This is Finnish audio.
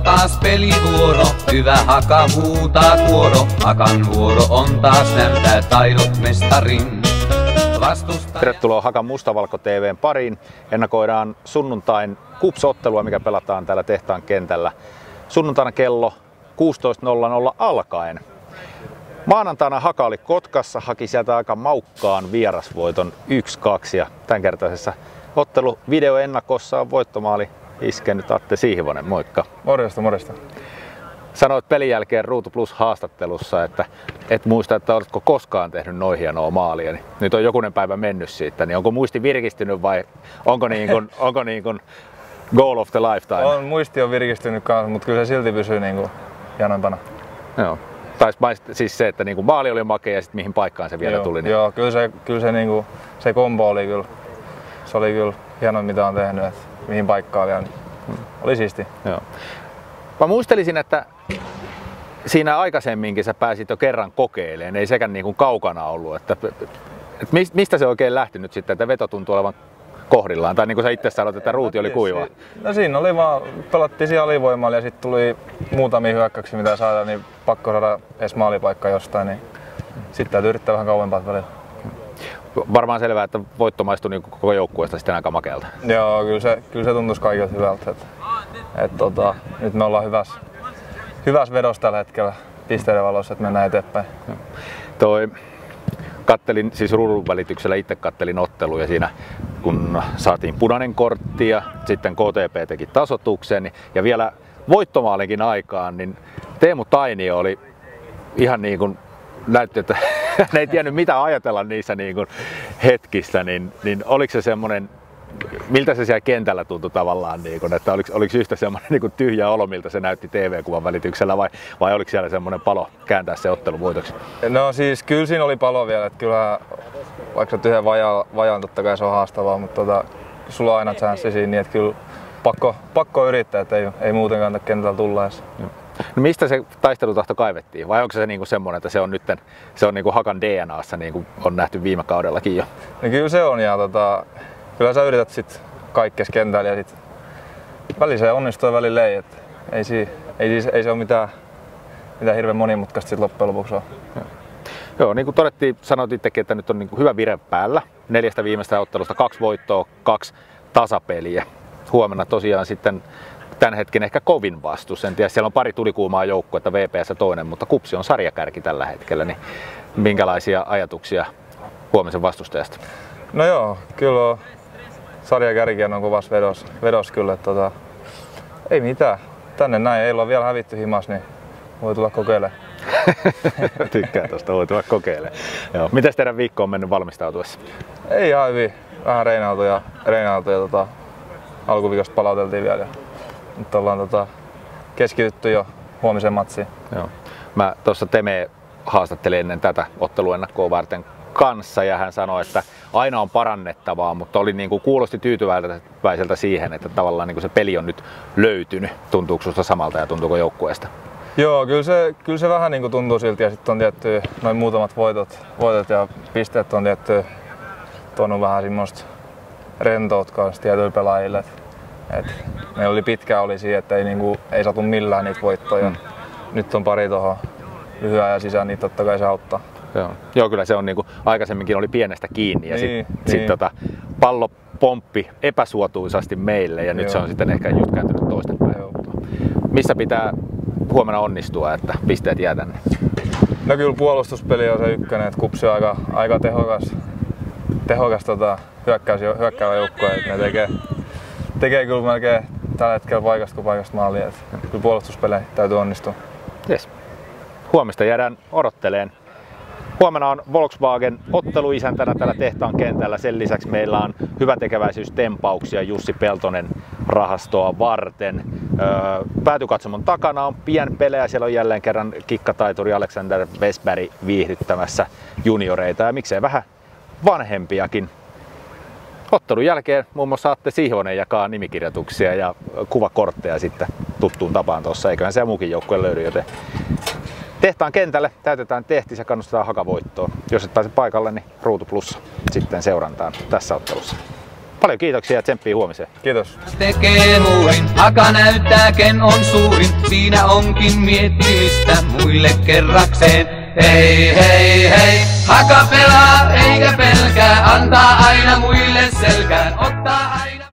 taas pelivuoro, hyvä Haka huutaa kuoro. Hakan vuoro on taas näyttää taidot mestarin. Tervetuloa Hakan Mustavalko TV:n pariin. Ennakoidaan sunnuntain KuPS-ottelua, mikä pelataan täällä tehtaan kentällä sunnuntaina kello 16.00 alkaen. Maanantaina Haka oli Kotkassa, haki sieltä aika maukkaan vierasvoiton 1-2 ja tämänkertaisessa otteluvideoennakossa on voittomaali iskenyt Atte Sihvonen. Moikka. Morjesta, morjesta. Sanoit pelin jälkeen Ruutu Plus -haastattelussa, että et muista, että oletko koskaan tehnyt noin hienoa maalia. Niin nyt on jokunen päivä mennyt siitä, niin onko muisti virkistynyt vai onko niin kuin goal of the lifetime? On, muisti on virkistynyt kanssa, mutta kyllä se silti pysyy niin hienompana. Joo. Siis se, että niin kuin maali oli makea ja sitten mihin paikkaan se vielä tuli. Niin... Joo, kyllä se, niin kuin, se kombo oli kyllä, se oli kyllä hieno mitä on tehnyt, että mihin paikkaan vielä. Oli siisti. Joo. Mä muistelisin, että siinä aikaisemminkin sä pääsit jo kerran kokeilemaan, ei sekään niin kuin kaukana ollut. Että mistä se oikein lähti nyt sitten, että veto tuntuu olevan kohdillaan? Tai niin kuin sä itse sanoit, että ruuti oli kuiva. No siinä oli vaan, pelattiin siellä alivoimalla ja sitten tuli muutamia hyökkäyksiä mitä saada, niin pakko saada edes maalipaikka jostain. Niin sitten täytyy yrittää vähän kauempaa välillä. Varmaan selvää, että voitto maistui niin koko joukkueesta sitten aika makealta. Joo, kyllä se tuntuisi kaikilta hyvältä. Nyt me ollaan hyvässä vedossa tällä hetkellä pisteiden valossa, että mennään eteenpäin. Kattelin siis ruudun välityksellä, itse kattelin ottelua ja siinä kun saatiin punainen kortti ja sitten KTP teki tasoituksen ja vielä voittomaalinkin aikaan, niin Teemu Tainio oli ihan niin kuin näytti, että ne ei tiennyt mitä ajatella niissä niin kuin hetkissä, niin oliko se semmoinen, miltä se siellä kentällä tuntui tavallaan, niin kuin, että oliko yhtä semmoinen niin kuin tyhjä olo, miltä se näytti TV-kuvan välityksellä vai oliko siellä semmoinen palo kääntää se ottelu voitoksi? No siis kyllä siinä oli palo vielä, että kyllä vaikka tyhjä vajaan totta kai se on haastavaa, mutta sulla on aina chanssi siinä, niin että kyllä pakko yrittää, että ei muuten kannata kentällä tulla edes. No mistä se taistelutahto kaivettiin? Vai onko se niinku semmoinen, että se on niinku Hakan DNA:ssa, niin kuin on nähty viime kaudellakin jo? No kyllä se on ja kyllä sä yrität sit kaikkea kentällä ja sit välillä se onnistuu ja välillä ei. Ei se ole mitään hirveän monimutkaista sit loppujen lopuksi on. Joo, niin kuin todettiin, sanoit itsekin, että nyt on niin kuin hyvä vire päällä. 4 viimeistä ottelusta 2 voittoa, 2 tasapeliä. Huomenna tosiaan sitten tämän hetken ehkä kovin vastus. En tiedä, siellä on pari tulikuumaa joukkuetta, VPS toinen, mutta KuPS on sarjakärki tällä hetkellä. Niin minkälaisia ajatuksia huomisen vastustajasta? No joo, kyllä on sarjakärki on kovassa vedos kyllä. Että ei mitään. Tänne näin, ei ole vielä hävitty himas, niin voi tulla kokeilemaan. Tykkää tuosta, voi tulla kokeilemaan. Joo. Mites teidän viikko on mennyt valmistautuessa? Ei ihan hyvin. Vähän reinailtu ja alkuviikosta palauteltiin vielä. Nyt ollaan keskitytty jo huomiseen matsiin. Joo. Mä tuossa Teme haastattelin ennen tätä otteluennakkoa varten kanssa ja hän sanoi, että aina on parannettavaa, mutta oli niin kuin, kuulosti tyytyväiseltä siihen, että tavallaan niin kuin se peli on nyt löytynyt. Tuntuuko susta samalta ja tuntuuko joukkueesta? Joo, kyllä se vähän niin kuin tuntuu silti ja sitten on tietty noin muutamat voitot ja pisteet on tietty tuonut vähän semmoista rentoutta kanssa tietyille pelaajille. Meillä oli pitkään siihen, että ei saatu millään niitä voittoja. Nyt on pari tuohon lyhyen ja sisään, niin totta kai se auttaa. Joo, kyllä se on niin kuin aikaisemminkin oli pienestä kiinni ja sitten pallo pomppi epäsuotuisasti meille ja nyt se on sitten ehkä just kääntynyt toistepäin. Missä pitää huomenna onnistua, että pisteet jää tänne? No kyllä puolustuspeli on se ykkönen, että KuPS on aika tehokas hyökkäävä joukkue, että ne tekee kyllä melkein tällä hetkellä paikasta kuin paikasta maalia. Kyllä puolustuspelejä täytyy onnistua. Yes. Huomista jäädään odotteleen. Huomenna on Volkswagen otteluisäntänä täällä tehtaan kentällä. Sen lisäksi meillä on hyväntekeväisyystempauksia Jussi Peltonen rahastoa varten. Päätykatsomon takana on pienpelejä. Siellä on jälleen kerran kikkataituri Alexander Westberg viihdyttämässä junioreita ja miksei vähän vanhempiakin. Ottelun jälkeen muun muassa Atte Sihvonen jakaa nimikirjoituksia ja kuvakortteja sitten tuttuun tapaan tuossa. Eiköhän se muukin joukkue löydy, joten tehtaan kentälle, täytetään tehtis ja kannustetaan Haka voittoon. Jos et pääse paikalle, niin Ruutu Plus sitten seurantaan tässä ottelussa. Paljon kiitoksia ja tsemppiä huomiseen. Kiitos. Tekee muurin, Haka näyttää ken on suurin. Siinä onkin miettimistä muille kerrakseen. Hei, hei, hei, Haka pelaa eikä pelkää, antaa aina muille selkään, ottaa